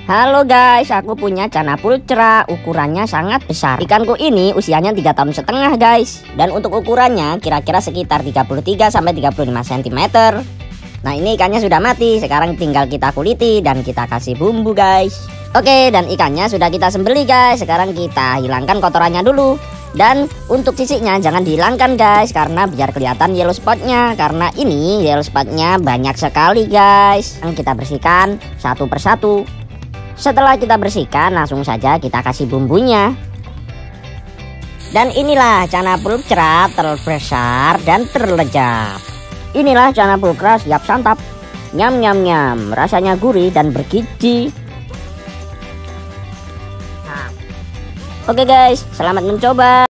Halo guys, aku punya cana pulcra, ukurannya sangat besar. Ikanku ini usianya 3,5 tahun guys. Dan untuk ukurannya kira-kira sekitar 33-35 cm. Nah ini ikannya sudah mati, sekarang tinggal kita kuliti dan kita kasih bumbu guys. Oke, dan ikannya sudah kita sembelih guys. Sekarang kita hilangkan kotorannya dulu. Dan untuk sisiknya jangan dihilangkan guys, karena biar kelihatan yellow spotnya. Karena ini yellow spotnya banyak sekali guys. Yang kita bersihkan satu persatu. Setelah kita bersihkan, langsung saja kita kasih bumbunya. Dan inilah cana pulcra terbesar dan terlezat. Inilah cana pulcra siap santap. Nyam nyam nyam, rasanya gurih dan bergizi. Oke guys, selamat mencoba.